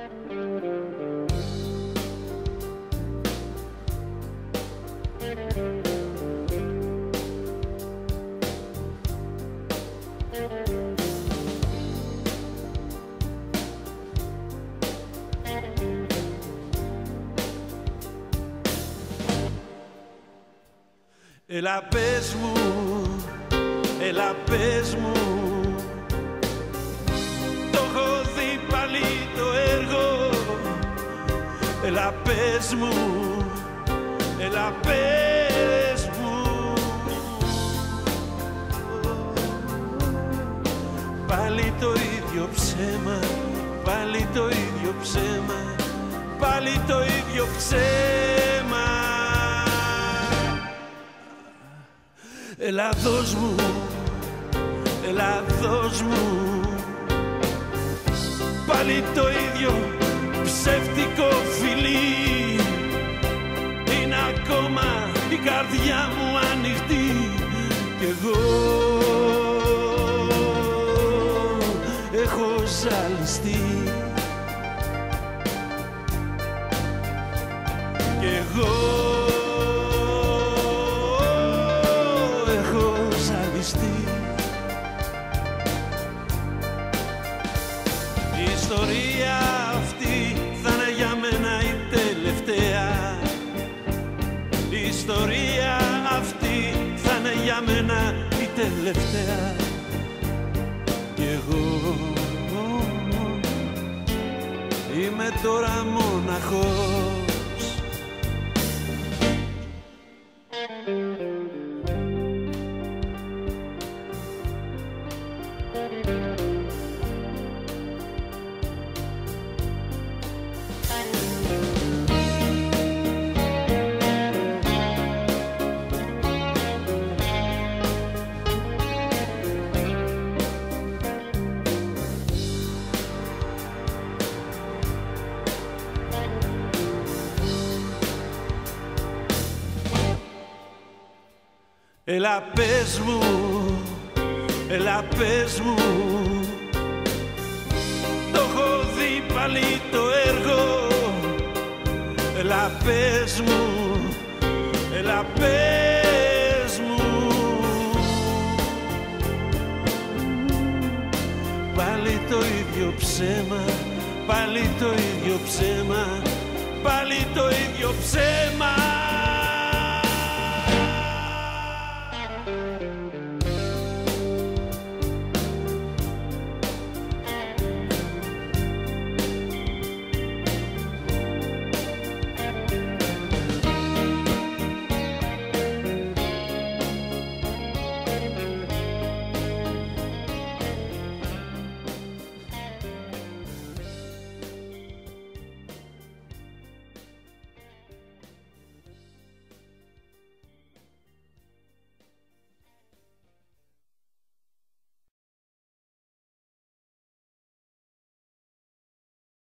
Έλα πες μου, έλα πες μου, το έχω δει πάλι το έργο. Έλα πες μου, έλα πες μου, πάλι το ίδιο ψέμα, πάλι το ίδιο ψέμα, πάλι το ίδιο ψέμα. Έλα δώσ' μου, έλα δώσ' μου, πάλι το ίδιο ψεύτικο φιλί. Είναι ακόμα η καρδιά μου ανοιχτή κι εγώ έχω ζαλιστεί. Κι εγώ η ιστορία αυτή θα είναι για μένα η τελευταία. Η ιστορία αυτή θα είναι για μένα η τελευταία. Κι εγώ είμαι τώρα μοναχός. Έλα πες μου, έλα πες μου, το έχω δει πάλι το έργο. Έλα πες μου, έλα πες μου, πάλι το ίδιο ψέμα, πάλι το ίδιο ψέμα, πάλι το ίδιο ψέμα.